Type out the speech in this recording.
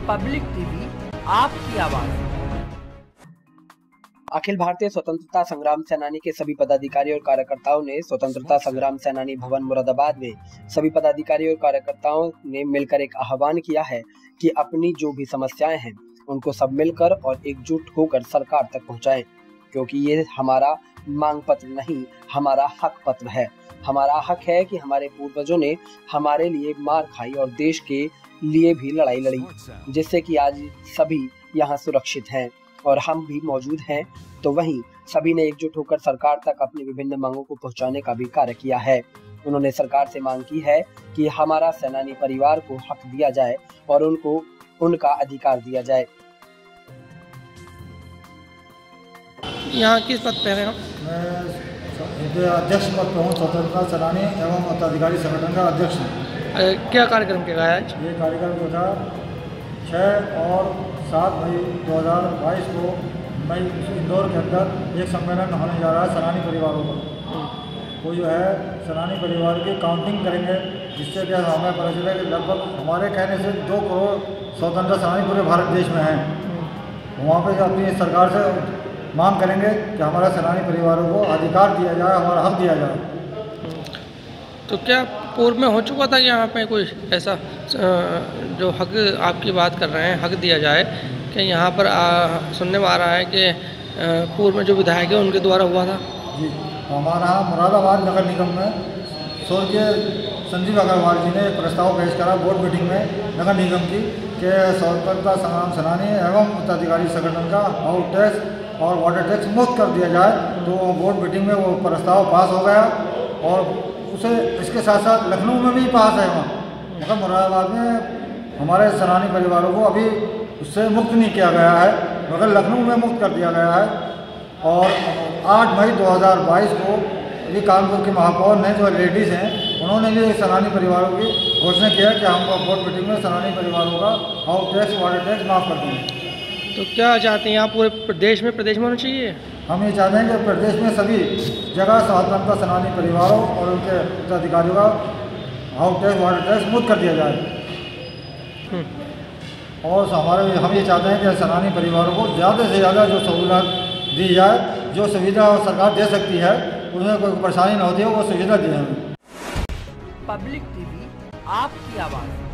Public TV आपकी आवाज। अखिल भारतीय स्वतंत्रता संग्राम सेनानी के सभी पदाधिकारी और कार्यकर्ताओं ने स्वतंत्रता संग्राम सेनानी भवन मुरादाबाद में सभी पदाधिकारी और कार्यकर्ताओं ने मिलकर एक आह्वान किया है कि अपनी जो भी समस्याएं हैं उनको सब मिलकर और एकजुट होकर सरकार तक पहुंचाएं, क्योंकि ये हमारा मांग पत्र नहीं, हमारा हक पत्र है। हमारा हक है कि हमारे पूर्वजों ने हमारे लिए मार खाई और देश के लिए भी लड़ाई लड़ी, जिससे कि आज सभी यहाँ सुरक्षित हैं और हम भी मौजूद हैं। तो वहीं सभी ने एकजुट होकर सरकार तक अपनी विभिन्न मांगों को पहुंचाने का भी कार्य किया है। उन्होंने सरकार से मांग की है कि हमारा सेनानी परिवार को हक दिया जाए और उनको उनका अधिकार दिया जाए। यहाँ किस पद पे हैं हम? मैं अध्यक्ष पद पर हूँ, स्वतंत्रता सेनानी एवं मताधिकारी संगठन का अध्यक्ष हूँ। क्या कार्यक्रम किया गया आज? ये कार्यक्रम जो था 6 और 7 मई 2022 को मई इंदौर के अंदर एक सम्मेलन होने जा रहा है सेनानी परिवारों का। वो जो है सेनानी परिवार की काउंटिंग करेंगे, जिससे कि हमें पता चले कि लगभग हमारे कहने से 2 करोड़ स्वतंत्र सेनानी पूरे भारत देश में हैं। वहाँ पर अपनी सरकार से मांग करेंगे कि हमारा सेनानी परिवारों को अधिकार दिया जाए, हमारा हक दिया जाए। तो क्या पूर्व में हो चुका था कि यहाँ पे कोई ऐसा जो हक आपकी बात कर रहे हैं, हक दिया जाए, कि यहाँ पर सुनने में आ रहा है कि पूर्व में जो विधायक है उनके द्वारा हुआ था? जी, हमारा मुरादाबाद नगर निगम में स्वर्गीय संजीव अग्रवाल जी ने एक प्रस्ताव पेश करा बोर्ड मीटिंग में नगर निगम की कि स्वतंत्रता संग्राम सेनानी एवं मताधिकारी संगठन का हाउस टैक्स और वाटर टैक्स मुक्त कर दिया जाए। तो बोर्ड मीटिंग में वो प्रस्ताव पास हो गया और उसे इसके साथ साथ लखनऊ में भी पास है। वहाँ मतलब मुरादाबाद में हमारे सेनानी परिवारों को अभी उससे मुक्त नहीं किया गया है, मगर लखनऊ में मुक्त कर दिया गया है। और 8 मई 2022 को अभी कानपुर के महापौर ने जो लेडीज़ हैं उन्होंने भी सेनानी परिवारों की घोषणा किया कि हम बोर्ड मीटिंग में सेनानी परिवारों का हाउस टैक्स वाटर टैक्स माफ़ कर देंगे। तो क्या चाहते हैं, यहाँ पूरे प्रदेश में होना चाहिए? हम ये चाहते हैं कि प्रदेश में सभी जगह स्वतंत्रता सेनानी परिवारों और उनके उत्तराधिकारियों का हाउस टैक्स वाटर टैक्स मुक्त कर दिया जाए। और हम ये चाहते हैं कि सेनानी परिवारों को ज़्यादा से ज़्यादा जो सहूलत दी जाए, जो सुविधा सरकार दे सकती है, उन्हें कोई परेशानी न होती है, वो सुविधा दी जाए। पब्लिक टीवी आपकी आवाज़।